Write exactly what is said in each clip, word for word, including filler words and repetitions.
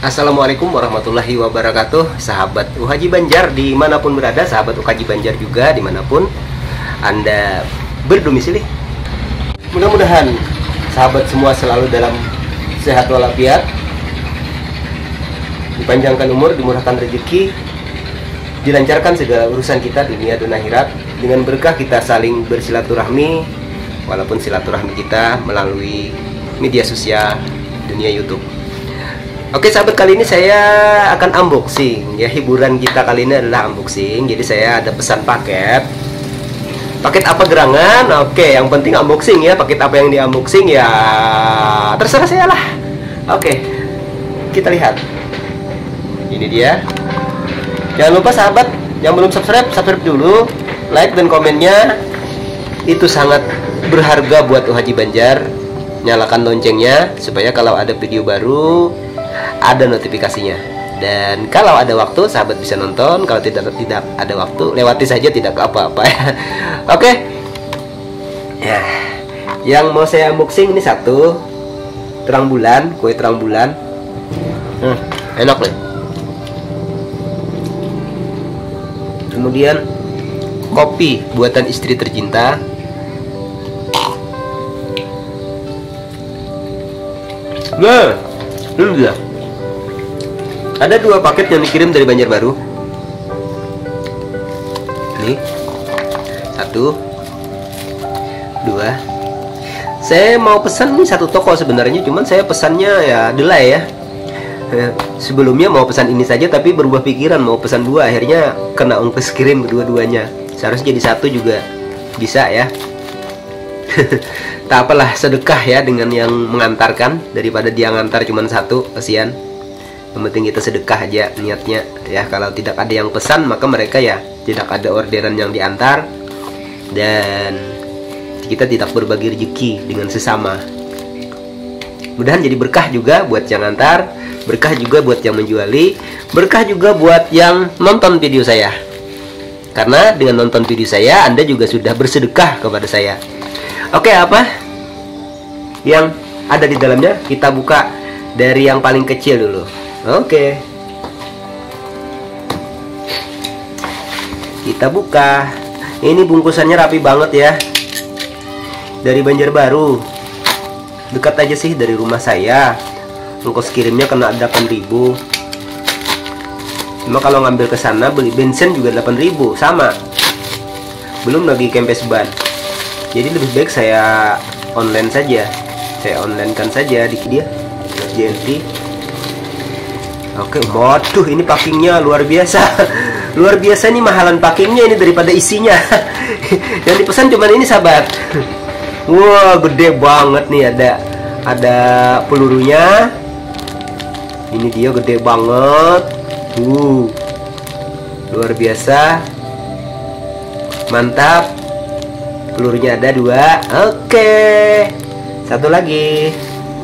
Assalamualaikum warahmatullahi wabarakatuh, sahabat U Haji Banjar dimanapun berada, sahabat U Haji Banjar juga dimanapun Anda berdomisili. Mudah-mudahan sahabat semua selalu dalam sehat walafiat, dipanjangkan umur, dimurahkan rezeki, dilancarkan segala urusan kita dunia dan akhirat. Dengan berkah kita saling bersilaturahmi, walaupun silaturahmi kita melalui media sosial dunia YouTube. Oke sahabat, kali ini saya akan unboxing ya. Hiburan kita kali ini adalah unboxing. Jadi saya ada pesan paket. Paket apa gerangan? Oke, yang penting unboxing ya. Paket apa yang di unboxing ya terserah saya lah. Oke, kita lihat. Ini dia. Jangan lupa sahabat yang belum subscribe, subscribe dulu. Like dan komennya itu sangat berharga buat U Haji Banjar. Nyalakan loncengnya supaya kalau ada video baru ada notifikasinya. Dan kalau ada waktu sahabat bisa nonton, kalau tidak tidak ada waktu lewati saja, tidak apa-apa ya. Oke ya, yang mau saya unboxing ini satu terang bulan, kue terang bulan. hmm, enak nih. Kemudian kopi buatan istri tercinta. Nah, ini dia. Ada dua paket yang dikirim dari Banjarbaru. Nih, satu, dua. Saya mau pesan nih satu toko sebenarnya, cuman saya pesannya ya delay ya. Sebelumnya mau pesan ini saja, tapi berubah pikiran mau pesan dua, akhirnya kena ongkos kirim kedua-duanya. Seharusnya jadi satu juga bisa ya. Tak apalah, sedekah ya dengan yang mengantarkan daripada dia ngantar cuman satu, kasihan. Yang penting kita sedekah aja niatnya ya. Kalau tidak ada yang pesan, maka mereka ya tidak ada orderan yang diantar, dan kita tidak berbagi rezeki dengan sesama. Mudahan jadi berkah juga buat yang antar, berkah juga buat yang menjuali, berkah juga buat yang nonton video saya. Karena dengan nonton video saya, Anda juga sudah bersedekah kepada saya. Oke, apa yang ada di dalamnya? Kita buka dari yang paling kecil dulu. Oke, kita buka. Ini bungkusannya rapi banget ya, dari Banjarbaru. Dekat aja sih dari rumah saya. Ongkos kirimnya kena delapan ribu. Cuma kalau ngambil ke sana beli bensin juga delapan ribu, sama. Belum lagi kempes ban. Jadi lebih baik saya online saja. Saya online kan saja di dia J N T. Oke, waduh ini packingnya luar biasa. Luar biasa nih, mahalan packingnya ini daripada isinya. Yang dipesan cuman ini sahabat. Wah, gede banget nih, ada ada pelurunya. Ini dia gede banget. Uh, luar biasa. Mantap. Pelurunya ada dua. Oke, satu lagi.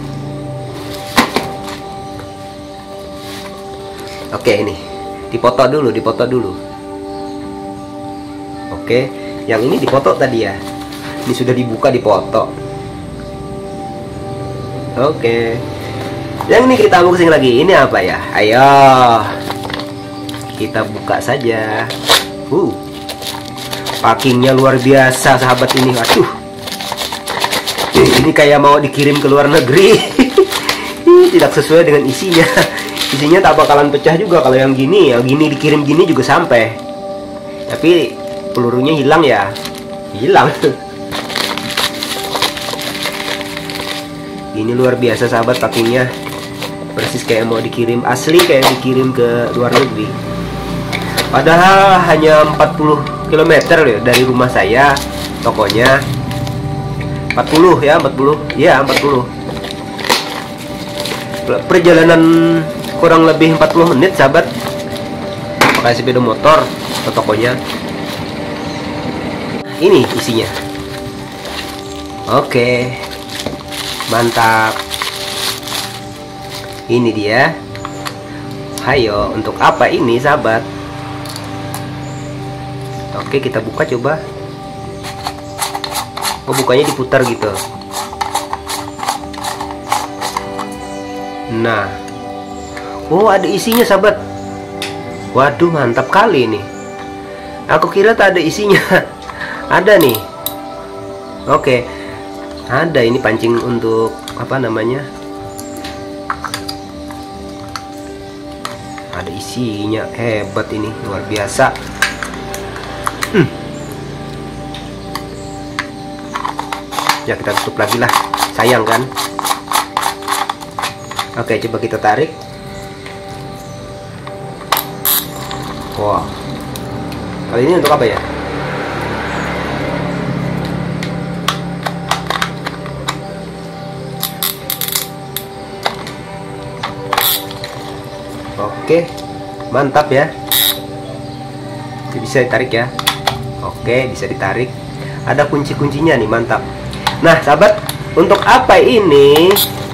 Oke, ini dipoto dulu, dipoto dulu. Oke, yang ini dipoto tadi ya. Ini sudah dibuka, dipoto. Oke, yang ini kita unboxing lagi. Ini apa ya? Ayo kita buka saja. Uh, packingnya luar biasa sahabat ini. Aduh, ini kayak mau dikirim ke luar negeri. Tidak sesuai dengan isinya. Isinya tak bakalan pecah juga kalau yang gini. Yang gini dikirim gini juga sampai. Tapi pelurunya hilang ya. Hilang. Ini luar biasa sahabat, packingnya persis kayak mau dikirim, asli kayak dikirim ke luar negeri. Padahal hanya empat puluh kilometer loh dari rumah saya tokonya. Empat puluh ya, empat puluh. Iya, empat puluh. Perjalanan kurang lebih empat puluh menit sahabat, pakai sepeda motor ke tokonya. Ini isinya. Oke, mantap. Ini dia. Hayo, untuk apa ini sahabat? Oke, kita buka coba. Oh, bukanya diputar gitu. Nah, Oh, ada isinya sahabat. Waduh, mantap kali ini. Aku kira tak ada isinya. Ada nih. Oke. Ada ini pancing untuk apa namanya? Ada isinya. Hebat ini, luar biasa. Hmm. Ya, kita tutup lagi lah. Sayang kan? Oke, coba kita tarik. Wow. Kali ini untuk apa ya? Oke, mantap ya. Bisa ditarik ya. Oke, bisa ditarik. Ada kunci-kuncinya nih, mantap. Nah, sahabat, untuk apa ini?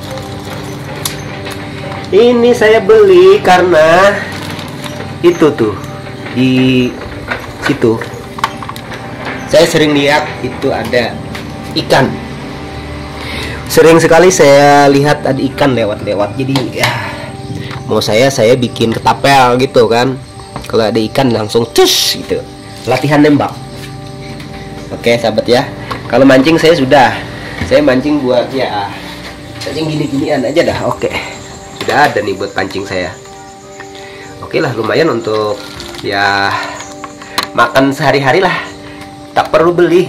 Ini saya beli karena itu tuh di situ. Saya sering lihat itu ada ikan. Sering sekali saya lihat ada ikan lewat-lewat. Jadi ya, mau saya saya bikin ketapel gitu kan. Kalau ada ikan langsung cus gitu. Latihan nembak. Oke, sahabat ya. Kalau mancing saya sudah. Saya mancing buat ya mancing gini-ginian aja dah. Oke. Sudah ada nih buat pancing saya. Oke lah, lumayan untuk ya makan sehari-hari lah. Tak perlu beli.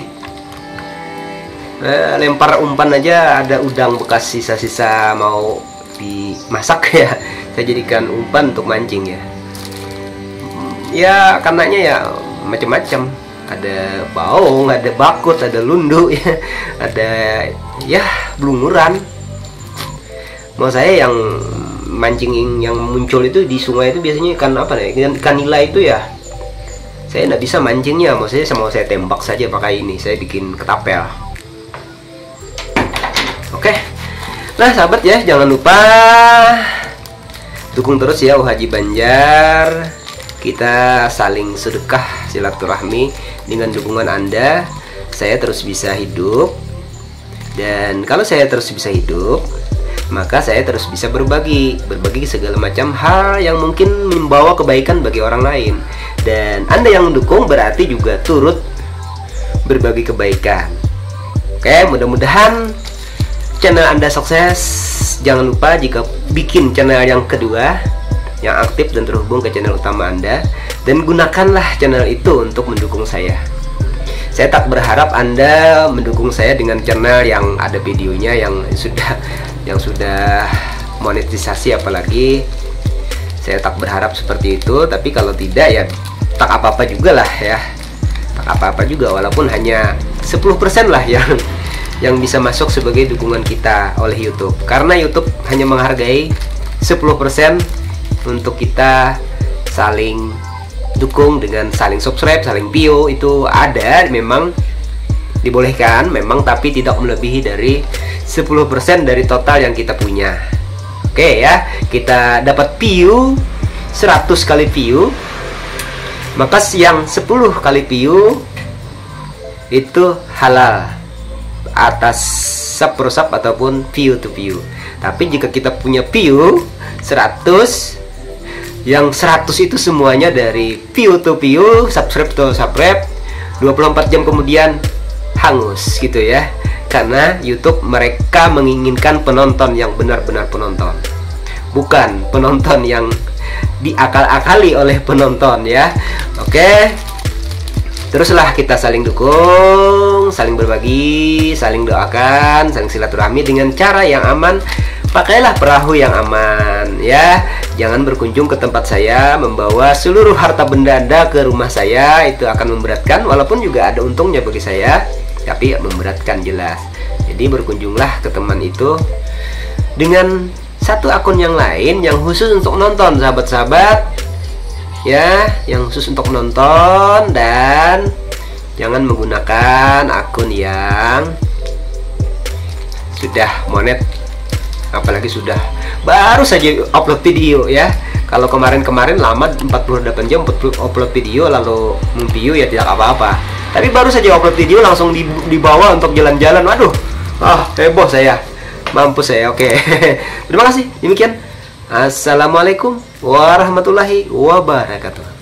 Eh, lempar umpan aja ada udang bekas sisa-sisa mau dimasak ya. Saya jadikan umpan untuk mancing ya. Ya, karenanya ya macam-macam. Ada baung, ada bakut, ada lundu ya. Ada ya belunguran. Mau saya yang mancing yang muncul itu di sungai itu biasanya ikan apa nih? Ikan nila itu ya. Saya nggak bisa mancingnya, mau saya mau saya tembak saja pakai ini. Saya bikin ketapel. Oke. Nah, sahabat ya, jangan lupa dukung terus ya U Haji Banjar. Kita saling sedekah silaturahmi. Dengan dukungan Anda, saya terus bisa hidup. Dan kalau saya terus bisa hidup, maka saya terus bisa berbagi. Berbagi segala macam hal yang mungkin membawa kebaikan bagi orang lain. Dan Anda yang mendukung berarti juga turut berbagi kebaikan. Oke, mudah-mudahan channel Anda sukses. Jangan lupa jika bikin channel yang kedua yang aktif dan terhubung ke channel utama Anda, dan gunakanlah channel itu untuk mendukung saya. Saya tak berharap Anda mendukung saya dengan channel yang ada videonya yang sudah yang sudah monetisasi, apalagi saya tak berharap seperti itu. Tapi kalau tidak ya tak apa-apa juga lah ya. Tak apa-apa juga, walaupun hanya sepuluh persen lah yang yang bisa masuk sebagai dukungan kita oleh YouTube. Karena YouTube hanya menghargai sepuluh persen untuk kita saling dukung dengan saling subscribe, saling view. Itu ada, memang dibolehkan memang, tapi tidak melebihi dari sepuluh persen dari total yang kita punya. Oke ya, kita dapat view seratus kali view, maka yang sepuluh kali view itu halal atas sub per sub ataupun view to view. Tapi jika kita punya view seratus, yang seratus itu semuanya dari view to view, subscribe to subscribe, dua puluh empat jam kemudian hangus gitu ya. Karena YouTube mereka menginginkan penonton yang benar-benar penonton, bukan penonton yang diakal-akali oleh penonton ya. Oke, teruslah kita saling dukung, saling berbagi, saling doakan, saling silaturahmi dengan cara yang aman. Pakailah perahu yang aman ya. Jangan berkunjung ke tempat saya membawa seluruh harta benda Anda ke rumah saya. Itu akan memberatkan, walaupun juga ada untungnya bagi saya, tapi memberatkan jelas. Jadi berkunjunglah ke teman itu dengan satu akun yang lain yang khusus untuk nonton, sahabat-sahabat ya, yang khusus untuk menonton. Dan jangan menggunakan akun yang sudah monet, apalagi sudah baru saja upload video ya. Kalau kemarin-kemarin lama empat puluh delapan jam upload video lalu memview ya tidak apa-apa. Tapi baru saja upload video langsung dibawa untuk jalan-jalan. Waduh, ah heboh saya, mampus saya. Oke, terima kasih. Demikian Assalamualaikum warahmatullahi wabarakatuh.